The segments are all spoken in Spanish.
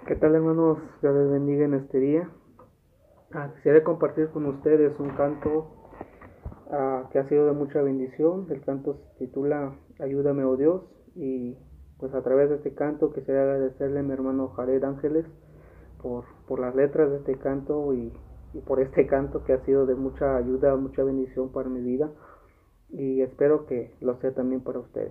¿Qué tal, hermanos? Dios les bendiga en este día. Quisiera compartir con ustedes un canto que ha sido de mucha bendición. El canto se titula Ayúdame, oh Dios. Y pues a través de este canto quisiera agradecerle a mi hermano Jared Ángeles por las letras de este canto y por este canto que ha sido de mucha ayuda, mucha bendición para mi vida. Y espero que lo sea también para ustedes.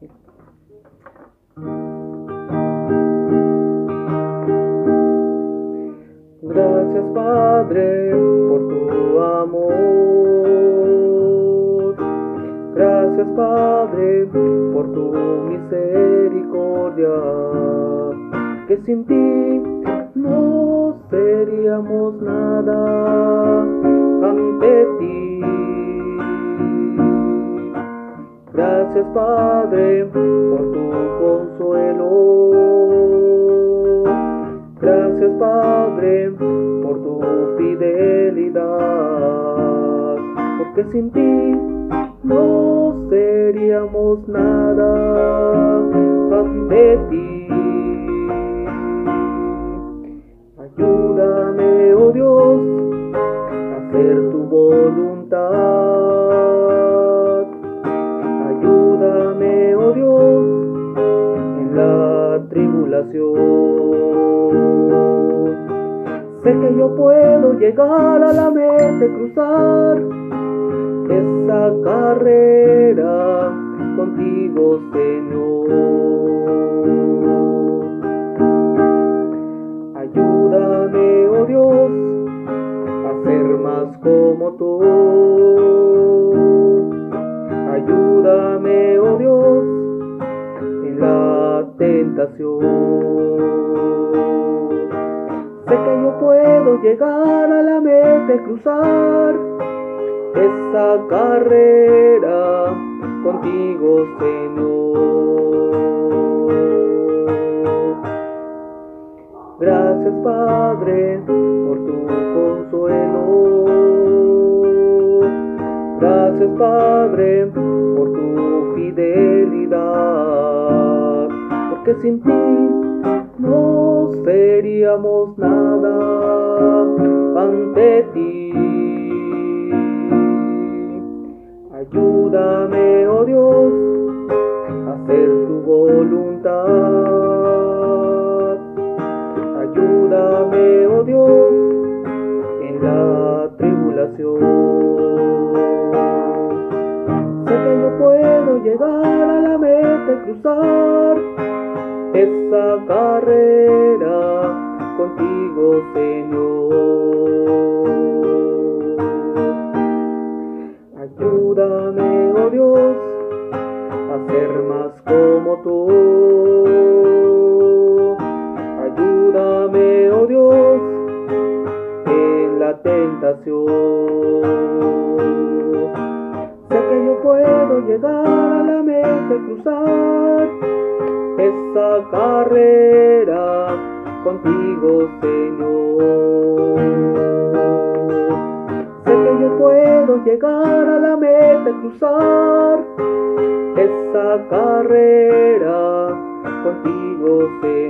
Gracias, Padre, por tu amor. Gracias, Padre, por tu misericordia, que sin ti no seríamos nada ante ti. Gracias, Padre, por tu consuelo. Gracias, Padre, por tu fidelidad, porque sin ti no seríamos nada ante ti. Ayúdame, oh Dios, a hacer tu voluntad. Ayúdame, oh Dios, en la tribulación. Sé que yo puedo llegar a la meta y cruzar esa carrera contigo, Señor. Ayúdame, oh Dios, a ser más como tú. Ayúdame, oh Dios, en la tentación. Sé que yo puedo llegar a la meta y cruzar esa carrera contigo, Señor. Gracias, Padre, por tu consuelo. Gracias, Padre, por tu fidelidad, porque sin ti no seríamos nada ante ti. Ayúdame, oh Dios, a hacer tu voluntad. Ayúdame, oh Dios, en la tribulación. Sé que yo puedo llegar a la meta y cruzar esa carrera contigo, Señor. Ayúdame, oh Dios, a ser más como tú. Ayúdame, oh Dios, en la tentación. Sé que yo puedo llegar a la meta y cruzar esa carrera contigo, Señor. Sé que yo puedo llegar a la meta y cruzar esa carrera contigo, Señor.